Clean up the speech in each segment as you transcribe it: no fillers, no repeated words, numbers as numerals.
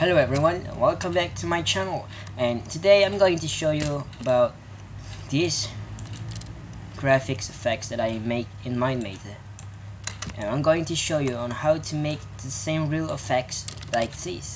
Hello everyone, welcome back to my channel, and today I'm going to show you about these graphics effects that I make in Mine-Imator, and I'm going to show you on how to make the same real effects like this.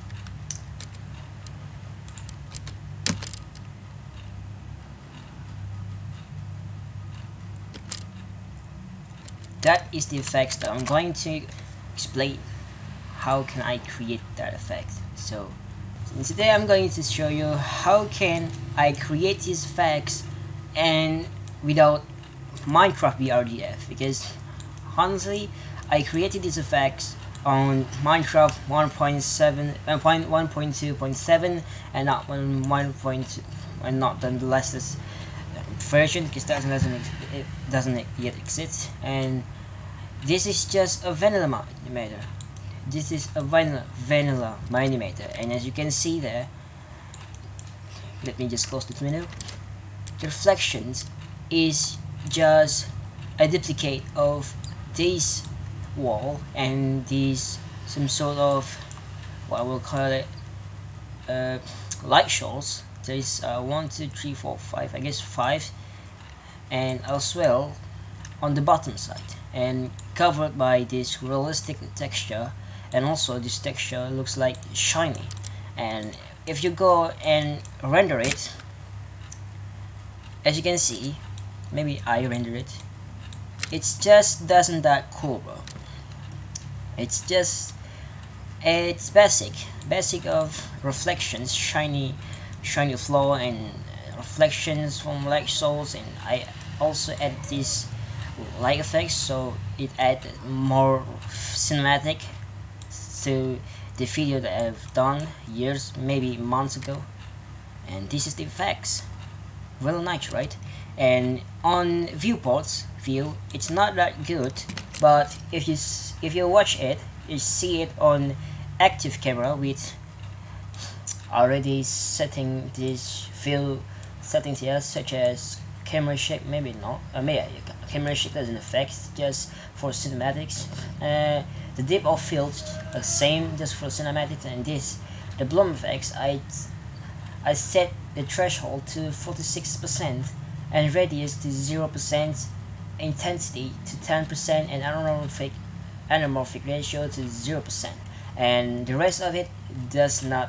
That is the effects that I'm going to explain. How can I create that effect? So today I'm going to show you how can I create these effects and without Minecraft BRDF, because honestly I created these effects on Minecraft 1.2.7 and not 1.2 and not the latest version, because that doesn't yet exist, and this is just a vanilla Mine-Imator. This is a vanilla Mine-Imator, and as you can see there, let me just close this window. The reflections is just a duplicate of this wall and this some sort of what I will call it light source. There is 1, 2, 3, 4, 5, I guess 5, and as well on the bottom side, and covered by this realistic texture. And also this texture looks like shiny, and if you go and render it, as you can see, maybe I render it, it's just doesn't that cool, bro. It's basic of reflections, shiny flow and reflections from light source, and I also add this light effects, so it add more cinematic to the video that I've done years, maybe months ago. And this is the effects. Really nice, right? And on viewports view, it's not that good, but if you watch it, you see it on active camera with already setting these few settings here, such as camera shake, maybe not, camera shake doesn't affect, just for cinematics. The depth of field same, just for cinematics. And this, the bloom effects, I set the threshold to 46% and radius to 0%, intensity to 10%, and anamorphic ratio to 0%, and the rest of it does not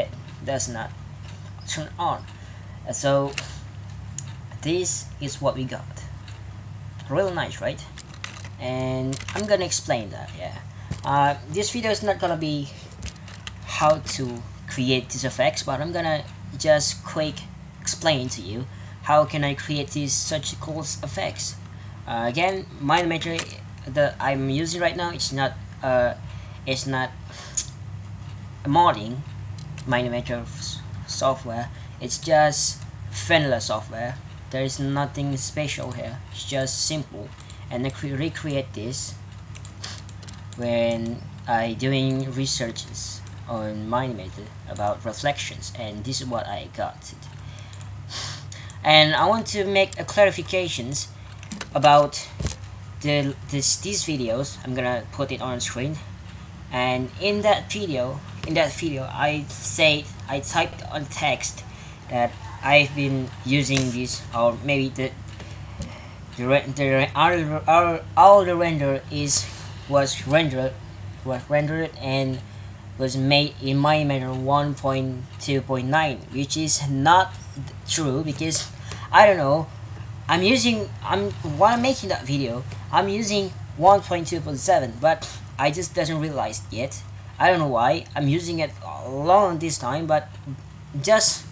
turn on. So this is what we got. Really nice, right? And I'm gonna explain that. This video is not gonna be how to create these effects, but I'm gonna just quick explain to you how can I create these such cool effects. Again, Mine-Imator that I'm using right now, it's not modding Mine-Imator software. It's just vanilla software. There is nothing special here. It's just simple, and I recreate this when I doing researches on Mine-Imator about reflections, and this is what I got. And I want to make a clarifications about these videos. I'm gonna put it on screen, and in that video I typed on text that I've been using this, or maybe all the render was rendered and was made in Mine-Imator 1.2.9, which is not true, because I don't know, while I'm making that video I'm using 1.2.7, but I just doesn't realize yet. I don't know why I'm using it long this time, but just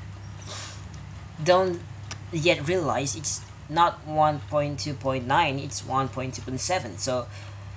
don't yet realize it's not 1.2.9, it's 1.2.7. so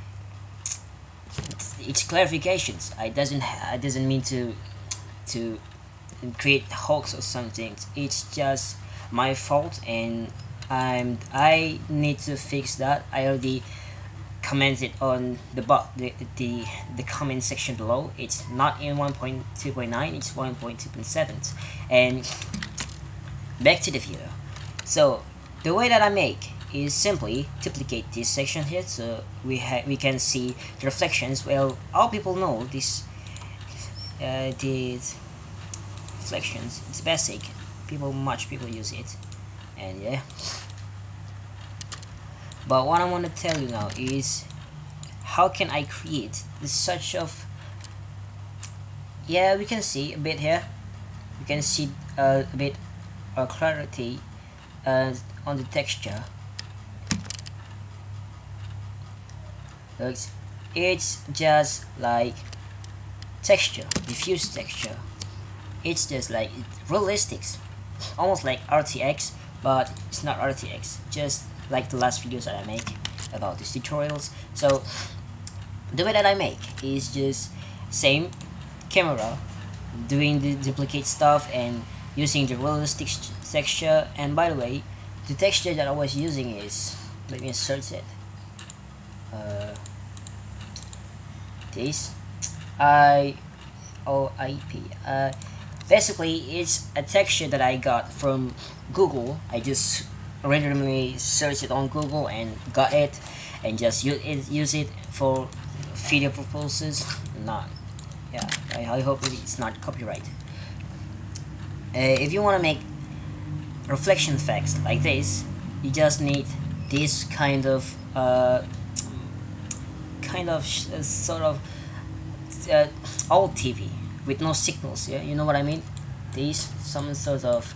it's clarifications. I doesn't mean to create hoax or something. It's just my fault, and I need to fix that. I already commented on the comment section below. It's not in 1.2.9, it's 1.2.7. and back to the video. So the way that I make is simply duplicate this section here, so we can see the reflections. Well, all people know this these reflections. It's basic. Much people use it, and yeah. But what I want to tell you now is how can I create this such of, yeah, we can see a bit here. You can see a bit of clarity on the texture. It's just like texture, diffuse texture. It's just like realistic, almost like RTX, but it's not RTX. Just like the last videos that I make about these tutorials. So the way that I make is just same camera, doing the duplicate stuff and using the realistic texture. And by the way, the texture that I was using is, let me search it. This IOIP. Basically, it's a texture that I got from Google. I just randomly searched it on Google and got it, and just use it for video purposes. Not, yeah. I hope it's not copyrighted. If you want to make reflection effects like this, you just need this kind of sort of old TV with no signals. Yeah, you know what I mean. These some sort of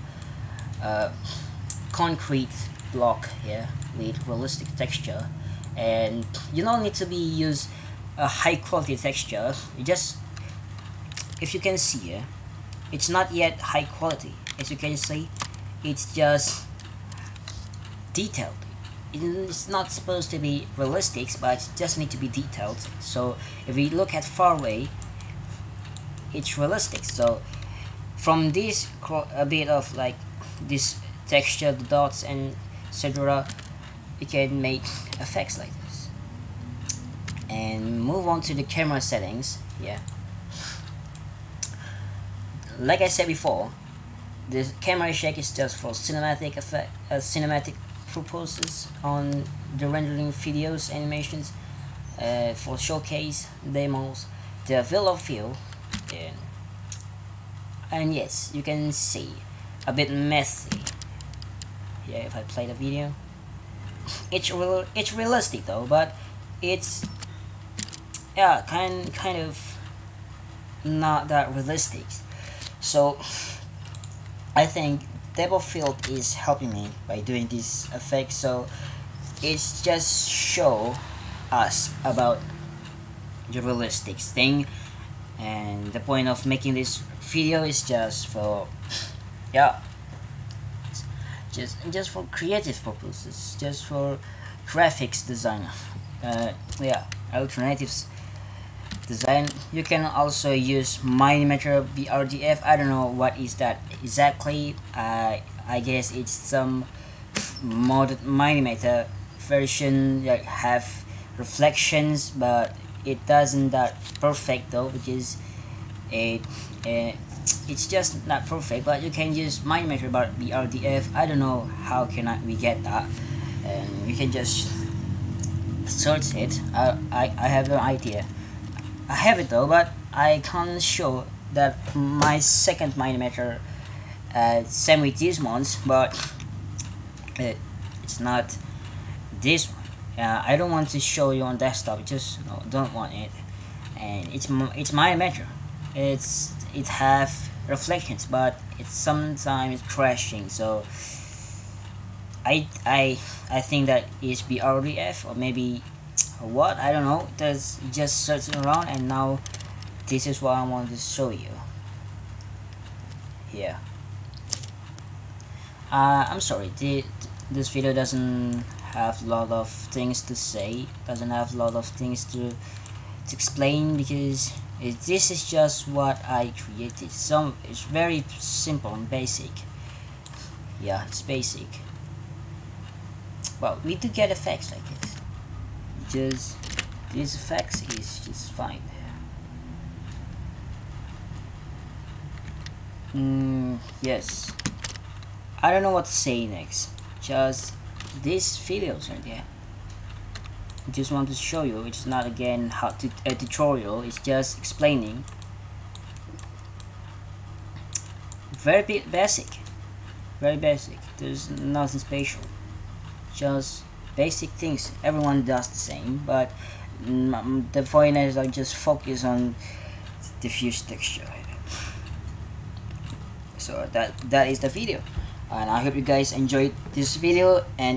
concrete block here with realistic texture, and you don't need to use a high quality texture. You just, if you can see here, it's not yet high quality. As you can see, it's just detailed. It's not supposed to be realistic, but it just need to be detailed. So if we look at far away, it's realistic. So from this a bit of like this texture, the dots and etc., you can make effects like this. And move on to the camera settings. Yeah, like I said before, the camera shake is just for cinematic effect, cinematic purposes on the rendering videos, animations, for showcase demos, the field of view, and yes, you can see a bit messy. Yeah, if I play the video, it's realistic though, but it's, yeah, kind of not that realistic. So I think depth of field is helping me by doing this effect. So it's just show us about the realistic thing, and the point of making this video is just for, yeah, just for creative purposes, just for graphics design, yeah, alternatives design. You can also use Mine-Imator BRDF. I don't know what is that exactly. I guess it's some modded Mine-Imator version that have reflections, but it doesn't that perfect though, because it's just not perfect. But you can use Mine-Imator BRDF. I don't know how can we get that, and you can just search it. I have no idea. I have it though, but I can't show that my second Mine-Imator, same with these ones, but it's not this one. I don't want to show you on desktop. Just no, don't want it. And it's Mine-Imator. It have reflections, but it's sometimes crashing. So I think that is BRDF, or maybe what, I don't know. There's just searching around, and now this is what I want to show you here. I'm sorry, this video doesn't have a lot of things to say, doesn't have a lot of things to explain, because this is just what I created. It's very simple and basic. Yeah, it's basic. Well, we do get effects like this. Just these effects is just fine. Yes, I don't know what to say next. Just these videos right there. Just want to show you. It's not again how to a tutorial. It's just explaining very basic, very basic. There's nothing special, just basic things. Everyone does the same, but the point is I just focus on diffuse texture. So that is the video, and I hope you guys enjoyed this video, and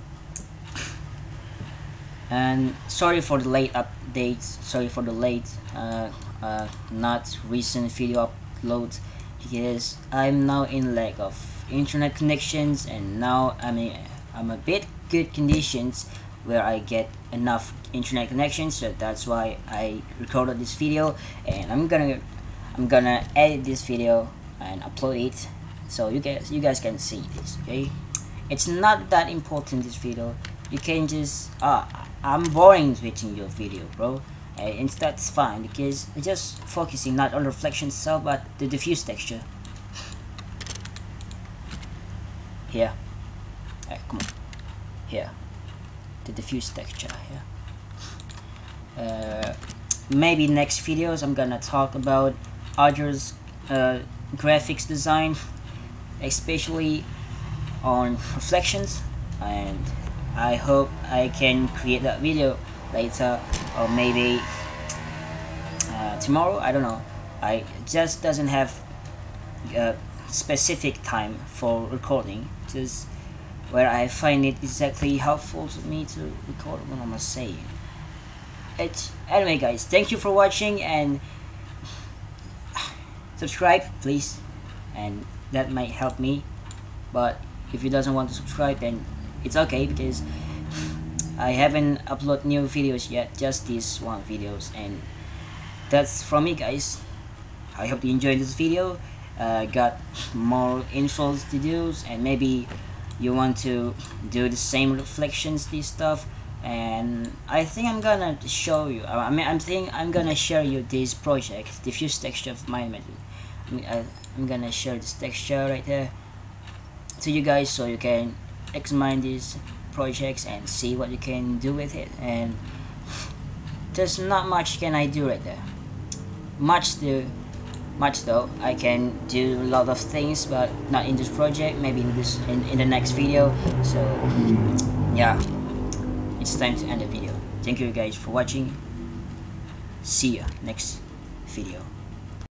sorry for the late updates, sorry for the late not recent video upload, because I'm now in lack of internet connections, and now I'm a bit good conditions where I get enough internet connections, so that's why I recorded this video, and I'm gonna edit this video and upload it so you guys can see this. Okay, it's not that important, this video. You can just I'm boring switching your video, bro, and that's fine, because I'm just focusing not on reflection itself but the diffuse texture here. Come on, here, the diffuse texture here. Maybe next videos I'm gonna talk about others graphics design, especially on reflections, and I hope I can create that video later, or maybe tomorrow. I don't know. I just doesn't have a specific time for recording, just where I find it exactly helpful to me to record what I'm saying. Anyway, guys, thank you for watching, and subscribe please, and that might help me. But if you doesn't want to subscribe, then it's okay, because I haven't uploaded new videos yet, just these one videos, and that's from me, guys. I hope you enjoyed this video. Got more intros to do, and maybe you want to do the same reflections, this stuff, and I think I'm gonna show you, I'm gonna share you this project, diffuse texture of Mine-Imator. I'm gonna share this texture right here to you guys, so you can examine these projects and see what you can do with it. And there's not much can I do right there, much though. I can do a lot of things, but not in this project, maybe in the next video. So yeah, it's time to end the video. Thank you guys for watching. See ya next video.